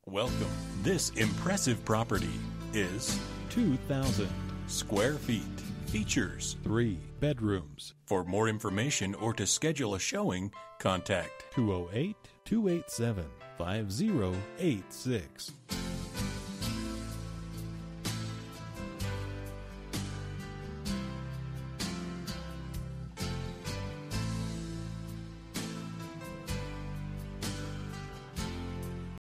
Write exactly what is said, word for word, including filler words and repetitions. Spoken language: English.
Welcome. This impressive property is two thousand square feet. Features three bedrooms. For more information or to schedule a showing, contact two oh eight, two eight seven, five oh eight six.